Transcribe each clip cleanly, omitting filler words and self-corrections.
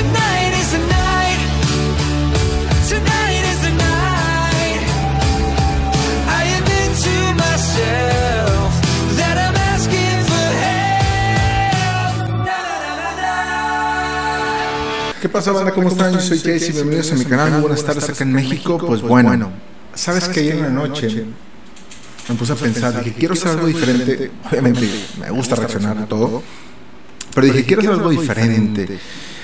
Tonight is the night. Tonight is the night. I admit to myself that I'm asking for help. Na, na, na, na. ¿Qué pasa, banda? ¿Cómo están? Yo soy Jace y bienvenidos a mi canal. Muy buenas tardes acá en México. Pues bueno, sabes que ayer en la noche me puse a pensar, dije, quiero hacer algo diferente. Obviamente me gusta reaccionar a todo, pero dije, quiero hacer algo diferente.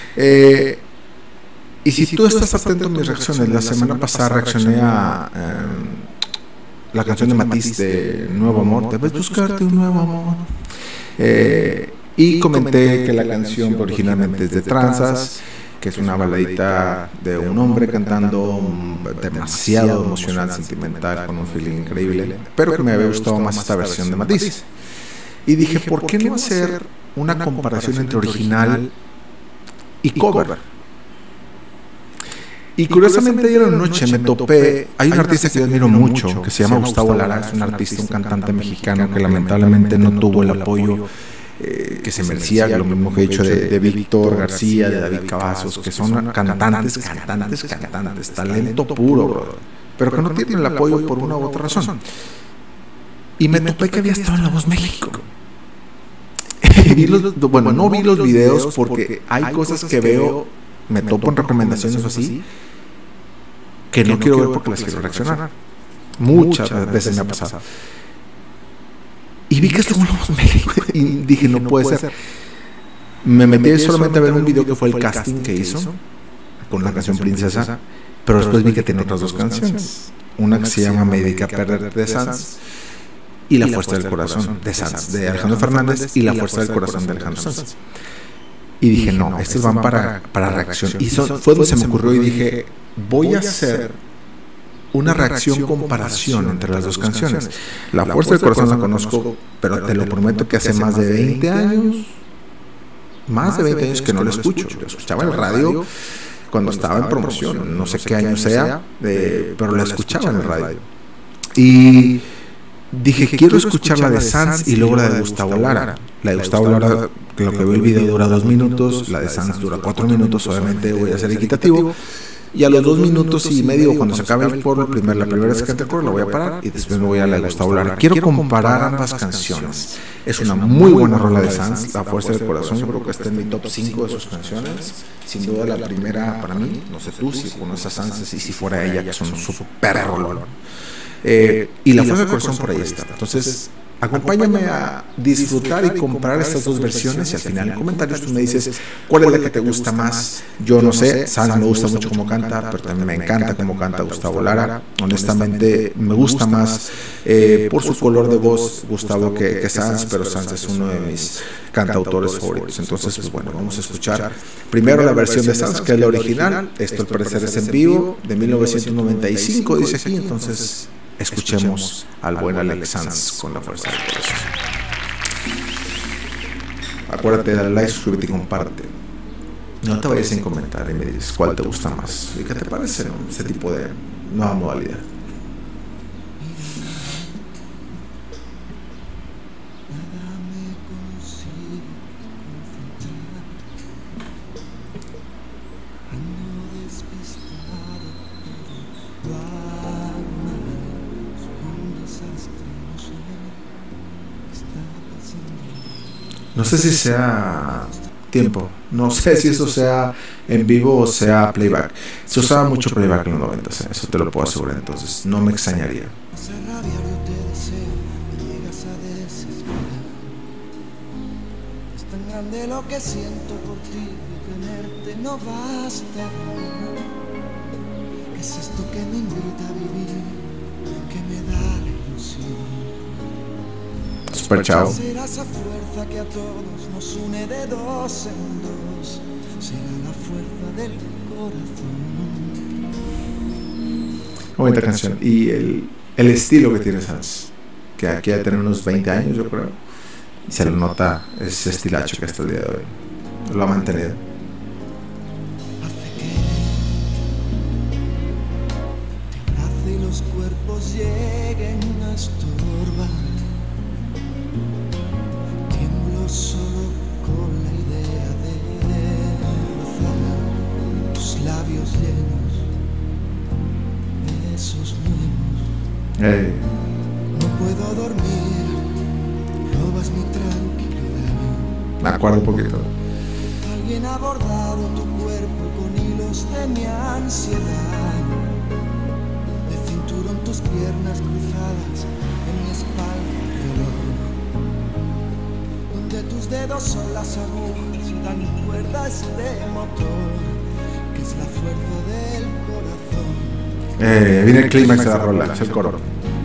Y si tú estás atento a mis reacciones, la semana pasada reaccioné a la canción de Matiz de Nuevo Amor, debes buscarte un nuevo amor. Y comenté que la canción originalmente es de Tranzas, que es una baladita de un hombre cantando demasiado emocional, sentimental, con un feeling increíble, pero que me había gustado más esta versión de Matiz. Y dije, ¿por qué no hacer una comparación entre original y cover? Y curiosamente ayer en la noche me topé, hay un artista que yo admiro mucho, que se llama Gustavo Lara, es un artista, un cantante mexicano que lamentablemente no tuvo el apoyo que se merecía, lo mismo que he dicho de Víctor García, de David Cavazos, que son cantantes, talento puro, bro, pero que no tienen el apoyo por una u otra razón. Y me topé que había estado en La Voz México. Bueno, no vi los videos porque hay cosas que veo, me topo en recomendaciones o así, que no quiero ver porque las quiero reaccionar. Muchas veces me ha pasado. Y vi que estuvo en La Voz México y dije, no puede ser. Me metí solamente a ver un video que fue el casting que hizo con la canción Princesa, pero después vi que tenía otras dos canciones. Una que se llama Me dediqué a perderte de Sanz y La fuerza del corazón de Sanz, de Alejandro Fernández, y La fuerza del corazón de Alejandro Sanz. Y dije, no, estos van para reacción. Y fue donde se me ocurrió y dije, voy a hacer una reacción, comparación entre las dos canciones. La fuerza del corazón la conozco, pero te lo prometo que hace más de 20 años, que no la escucho. Lo escuchaba en el radio cuando estaba en promoción, no sé qué año sea, pero la escuchaba en el radio. Y dije, quiero escuchar la de Sanz y luego la de Gustavo Lara. La de Gustavo Lara, lo que veo el video dura 2 minutos, la de Sanz dura 4 minutos, obviamente voy a ser equitativo. Y a los 2 minutos y medio, cuando se acabe el coro, la primera vez que cante el coro, la voy a parar y después me voy a la de Gustavo Lara. Quiero comparar ambas canciones. Es una muy buena rola de Sanz, La fuerza del corazón. Yo creo que está en mi top 5 de sus canciones. Sin duda la primera para mí, no sé tú si conoces a Sanz y si fuera ella, que es un super rolón. Y La fuerza del corazón por ahí está. Entonces, acompáñame a disfrutar y comparar estas dos versiones y al final en comentarios tú me dices cuál es la que te gusta más. Yo no sé, Sanz me gusta mucho cómo canta, pero también me encanta cómo canta Gustavo Lara. Honestamente me gusta más por su color de voz Gustavo que Sanz, pero Sanz es uno de mis cantautores favoritos. Entonces, pues bueno, vamos a escuchar primero la versión de Sanz, que es la original. Esto al parecer es en vivo, de 1995, dice aquí. Entonces escuchemos al buen Alex Sanz con La fuerza del corazón. Acuérdate de darle like, suscríbete y comparte. No te vayas sin comentar y me dices cuál te gusta más y qué te parece, ¿no? Este tipo de nueva modalidad. No sé si sea tiempo, no sé si eso sea en vivo o sea playback. Se usaba mucho playback en los 90, eso te lo puedo asegurar, entonces no me extrañaría. Es tan grande lo que siento por ti, tenerte no basta. ¿Qué es esto que me invita a vivir, que me da la ilusión? Super chao. Será esa fuerza que a todos nos une de dos en dos. Será la fuerza del corazón. Bonita canción. Y el estilo que tiene Sanz, que aquí ha de tener unos 20 años, yo creo. Y se le nota ese estilacho que hasta el día de hoy lo ha mantenido. Hace que te abrace y los cuerpos lleguen a estorbar. Tiemblo solo con la idea de rozar. labios llenos de esos mimos. No puedo dormir, robas mi tranquilidad. Me acuerdo un poquito. Alguien ha bordado tu cuerpo con hilos de mi ansiedad. De cinturón tus piernas cruzadas, en mi espalda el reloj. Donde tus dedos son las agujas y dan cuerda a este motor, que es la fuerza del corazón. Viene el clímax de la rola, es el coro.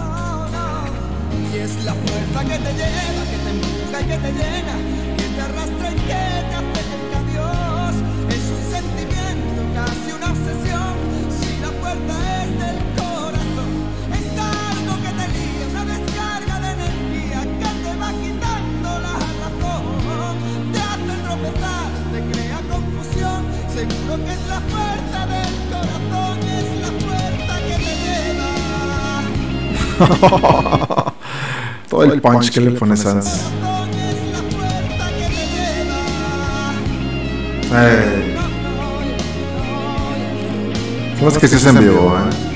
Y es la fuerza que te lleva, que te empuja y que te llena, que te arrastra y que te acerca a Dios. Es un sentimiento, casi una obsesión. Si la fuerza es del corazón, es algo que te lía, una descarga de energía que te va quitando la razón. Te hace tropezar, te crea confusión. Seguro que es la fuerza del corazón, es la fuerza que te lleva. Todo el punch que le pone Sanz. ¿Cómo es que sí es en vivo,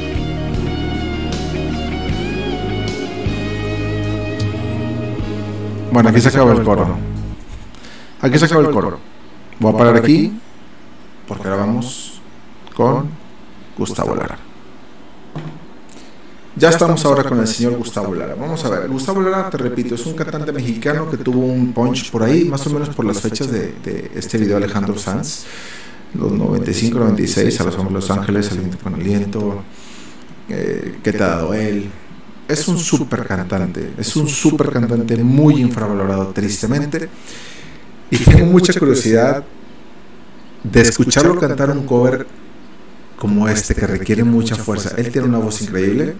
Bueno, aquí se acaba el coro. Aquí se acaba el coro. Voy a parar aquí porque ahora vamos con Gustavo Lara. Ya estamos ahora con el señor Gustavo Lara. Vamos a ver, Gustavo Lara, te repito, es un cantante mexicano que tuvo un punch por ahí, más o menos por las fechas de este video de Alejandro Sanz, los 95, 96, a los hombres de Los Ángeles, Aliento con Aliento, ¿qué te ha dado él? Es un súper cantante, muy infravalorado, tristemente, y tengo mucha curiosidad de escucharlo cantar un cover como este, que requiere mucha fuerza. Él tiene una voz increíble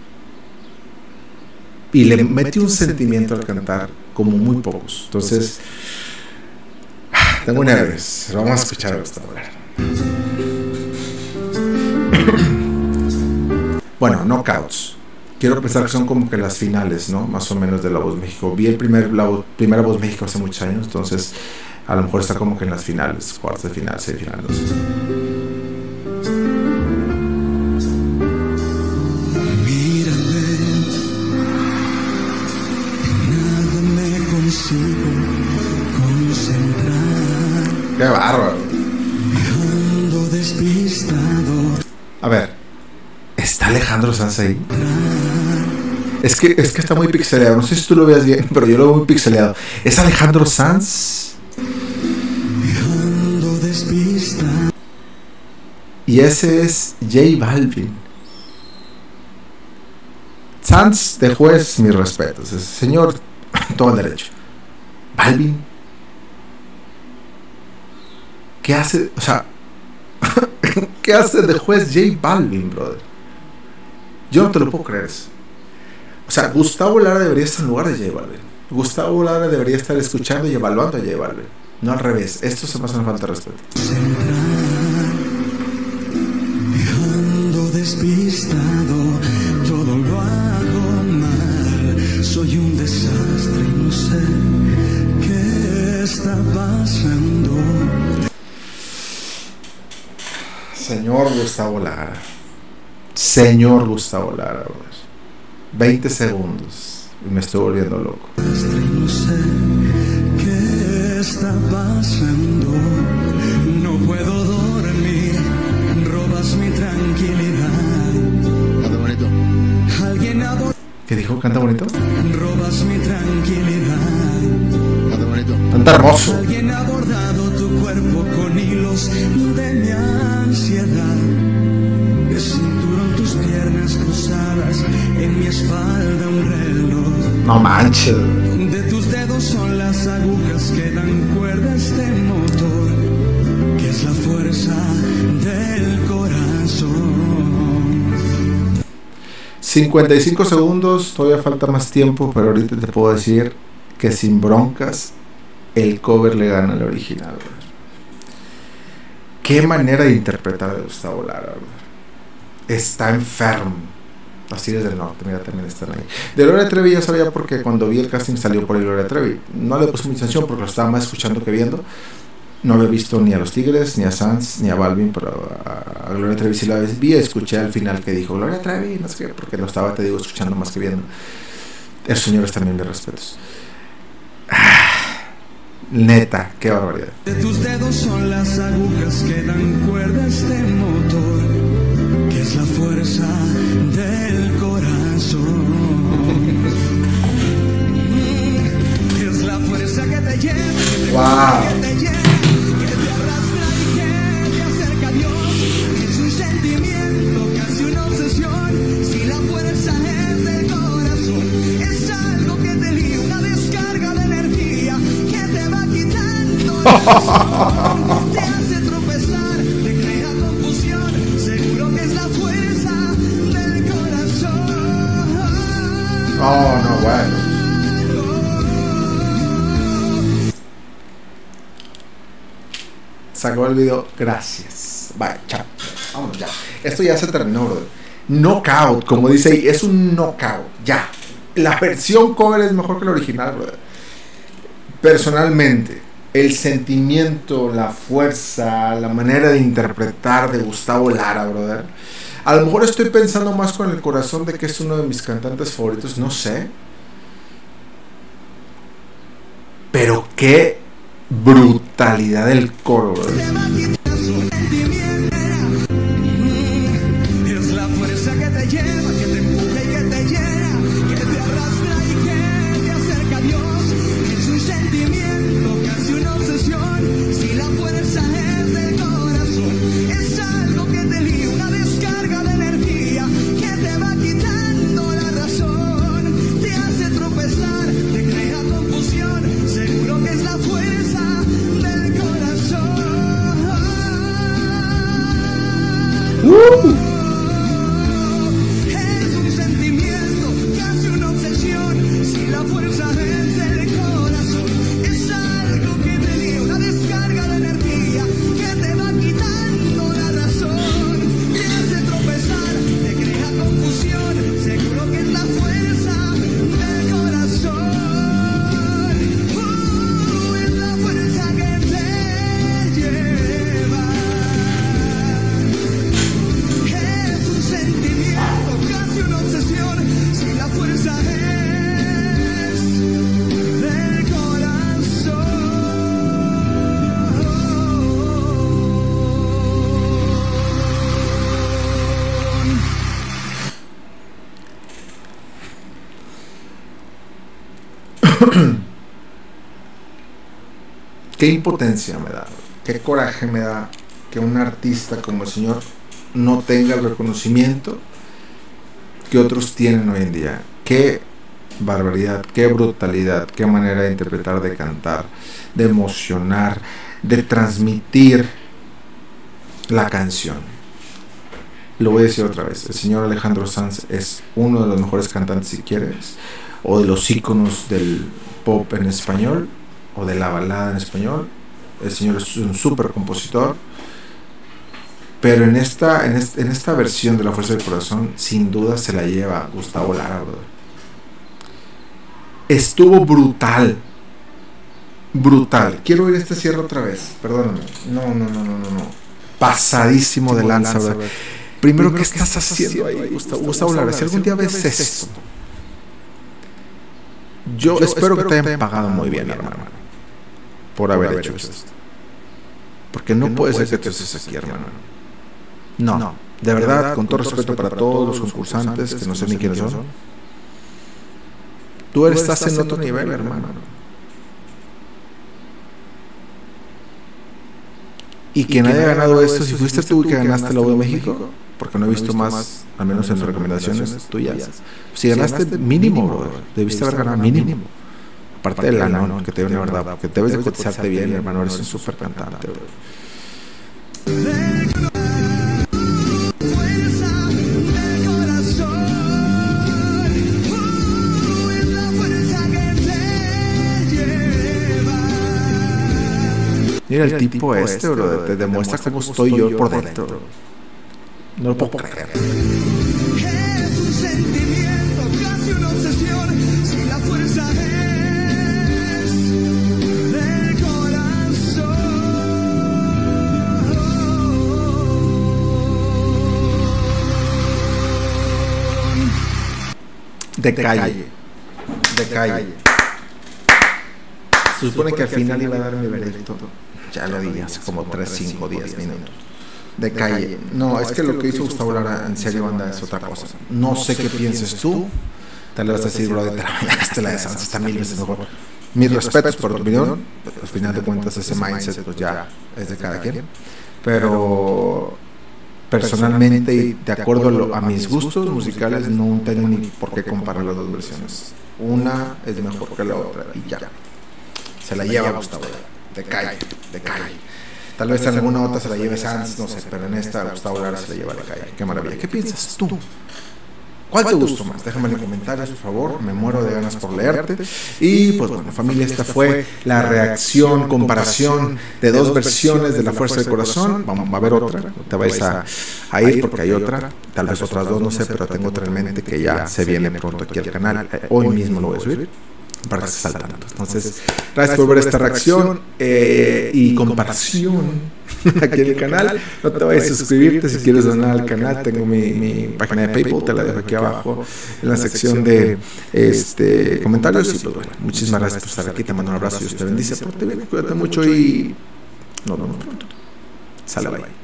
y le mete un sentimiento al cantar como muy pocos. Entonces, tengo nervios. Vamos a escuchar esta manera. Bueno, knockouts. Quiero pensar que son como que las finales, ¿no? Más o menos de La Voz México. Vi primera Voz México hace muchos años, entonces a lo mejor está como que en las finales, cuartos de final, semifinales. No sé. ¡Qué bárbaro! A ver, ¿está Alejandro Sanz ahí? Es que está muy pixeleado. No sé si tú lo veas bien, pero yo lo veo muy pixeleado. ¿Es Alejandro Sanz? Y ese es J Balvin. Sanz de juez, mis respetos. Señor, todo el derecho. Balvin, ¿qué hace? O sea, ¿qué hace de juez J Balvin, brother? Yo no te lo puedo creer eso. O sea, Gustavo Lara debería estar en lugar de J Balvin. Gustavo Lara debería estar escuchando y evaluando a J Balvin, no al revés. Esto se me hace una falta de respeto. Despistado, todo lo hago mal. Soy un desastre y no sé qué está pasando. Señor Gustavo Lara. Señor Gustavo Lara, 20 segundos y me estoy volviendo loco. No sé qué está pasando. No puedo dormir. Robas mi tranquilidad. Canta bonito. Alguien ¿Qué dijo? ¿Canta bonito? Robas mi tranquilidad. Canta bonito. Canta hermoso. Alguien ha bordado tu cuerpo con hilos de mi ansiedad. De cinturón tus piernas cruzadas, en mi espalda un reloj. No manches. De tus dedos son las agujas que dan cuerda a este motor, que es la fuerza del corazón. 55 segundos, todavía falta más tiempo, pero ahorita te puedo decir que sin broncas el cover le gana al original. Qué manera de interpretar de Gustavo Lara. Está enfermo. Así desde el norte, mira, también están ahí. De Gloria Trevi ya sabía, porque cuando vi el casting salió por ahí Gloria Trevi. No le puse mucha atención porque lo estaba más escuchando que viendo. No había visto ni a los Tigres, ni a Sanz, ni a Balvin, pero a Gloria Trevi sí la vi. Escuché al final que dijo Gloria Trevi, no sé qué, porque lo estaba, te digo, escuchando más que viendo. Esos señores también de respetos. Neta, qué barbaridad. De tus dedos son las agujas que dan cuerda a este motor, que es la fuerza del corazón. Es la fuerza que te lleva, que te lleva, que te arrastra y que te acerca a Dios. Es un sentimiento, casi una obsesión. Si la fuerza es del corazón, es algo que te liga, una descarga de energía que te va quitando la razón, te hace tropezar, te crea confusión. Seguro que es la fuerza del corazón. Oh, no, bueno. Sacó el video, gracias. Bye, chao. Vámonos ya. Esto ya se terminó, brother. Knockout, como dice ahí, es un knockout. Ya. La versión cover es mejor que la original, brother. Personalmente, el sentimiento, la fuerza, la manera de interpretar de Gustavo Lara, brother. A lo mejor estoy pensando más con el corazón de que es uno de mis cantantes favoritos, no sé. Pero qué brutalidad del coro, brother. Es la fuerza que te lleva, que te empuja y que te llena, que te arrastra y que te acerca a Dios. Es un sentimiento, casi una obsesión. Si la fuerza es del corazón, es algo que te liga, una descarga de energía que te va quitando la razón, te hace tropezar, te crea confusión. Seguro que es la fuerza del corazón. Es un sentimiento, casi una obsesión. Si la fuerza es del corazón, es algo que te liga, una descarga de energía que te va quitando la razón, te hace tropezar, te crea confusión. Seguro que es la fuerza del corazón. Es la fuerza que te lleva. Es un sentimiento, casi una obsesión. Si la fuerza es del corazón. Qué impotencia me da, qué coraje me da que un artista como el señor no tenga el reconocimiento que otros tienen hoy en día. Qué barbaridad, qué brutalidad, qué manera de interpretar, de cantar, de emocionar, de transmitir la canción. Lo voy a decir otra vez, el señor Alejandro Sanz es uno de los mejores cantantes, si quieres, o de los íconos del pop en español, o de la balada en español. El señor es un súper compositor, pero en esta versión de La Fuerza del Corazón, sin duda se la lleva Gustavo Lara, brother. Estuvo brutal. Brutal. Quiero oír este cierre otra vez, perdóname. No. Pasadísimo de lanza, brother. Primero, ¿qué estás haciendo ahí, Gustavo Lara? Si algún día ves esto, yo espero que te hayan pagado muy bien, hermano, por haber hecho esto. Porque no puede ser que te estés aquí, hermano. No, de verdad, con todo respeto para todos los concursantes, que no sé ni quiénes son, tú estás en otro nivel, hermano. Y quien haya ganado esto, si fuiste tú que ganaste la voz de México, porque no he visto más, al menos en las recomendaciones tuyas, si ganaste mínimo, bro, debiste haber ganado mínimo. Aparte del ganón, que te deben, verdad, que debes de cotizarte bien, hermano, eres un súper cantante, bro. Mira el tipo este, bro, te demuestra cómo estoy yo por dentro, bro. No lo puedo creer. Es un sentimiento, casi una obsesión. Si la fuerza es del corazón. De calle. Se supone que al final iba a dar mi veredicto. Ya lo di hace como 3, 5, 10 minutos. De calle. No, es que lo que hizo Gustavo Lara en serio, banda, es otra cosa. No sé qué pienses tú. Tal vez vas a decir, bro, de la de Sanz está 1000 veces mejor. Mis respetos por tu opinión. Al final de cuentas, ese mindset pues ya es de cada quien. Pero personalmente y de acuerdo a mis gustos musicales, no tengo ni por qué comparar las dos versiones. Una es mejor que la otra y ya. Se la lleva Gustavo Lara. De calle. Tal vez en alguna otra se la lleve Sanz, no sé, pero en esta Gustavo Lara se la lleva de calle. Qué maravilla. ¿Qué piensas tú? ¿Cuál te gustó más? Déjame en los comentarios, por favor. Me muero de ganas por leerte. Y pues bueno, familia, esta fue la reacción, comparación de dos versiones de La Fuerza del Corazón. Vamos a ver otra. No te vayas a ir porque hay otra. Tal vez otras dos, no sé, pero tengo otra en mente que ya se viene pronto aquí al canal. Hoy mismo lo voy a subir para que estés al tanto. Entonces, gracias por ver esta reacción y comparación aquí en el canal. No te vayas a suscribirte si quieres donar al canal. Tengo mi página de PayPal, te la dejo aquí abajo en la sección de comentarios. Y pues bueno, muchísimas gracias por estar aquí. Te mando un abrazo y Dios te bendice. Pórtate bien, cuídate mucho y nos vemos pronto. Sale, bye.